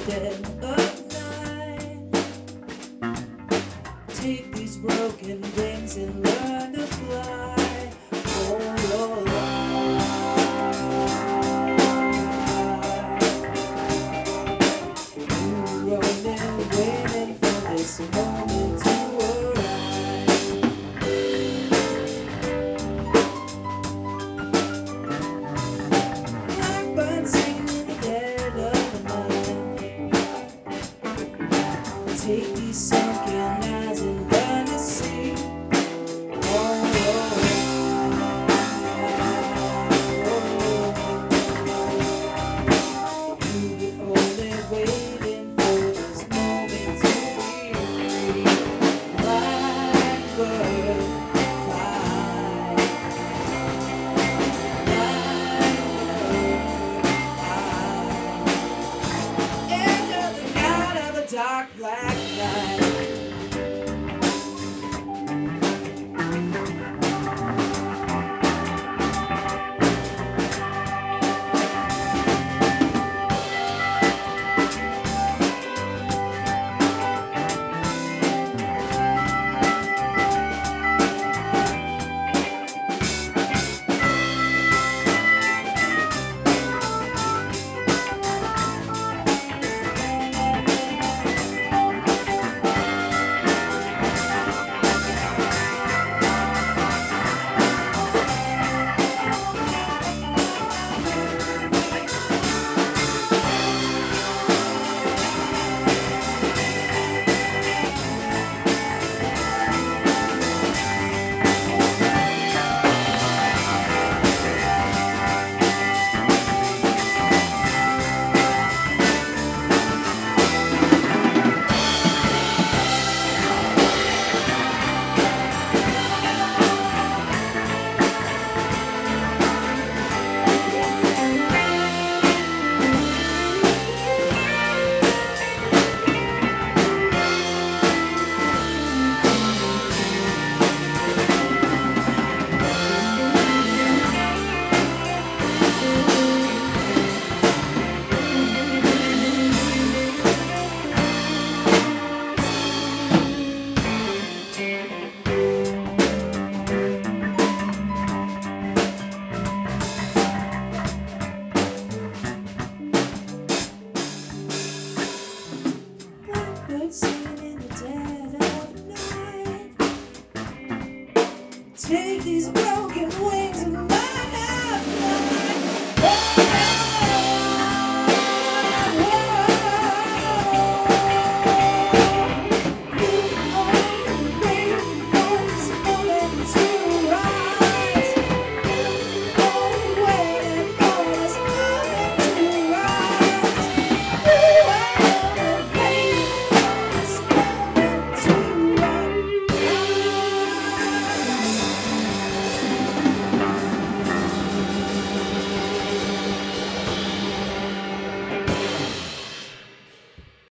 dead of night. Take these broken wings and learn to fly for your life. You're running, waiting for this moment to arrive. Blackbird singing in the dead of the night. Take these sunken eyes and learn to see all your life. You were only waiting for this moment to be free. Blackbird, fly. Enter the night of a dark black night. Blackbird singing in the dead of night. Take these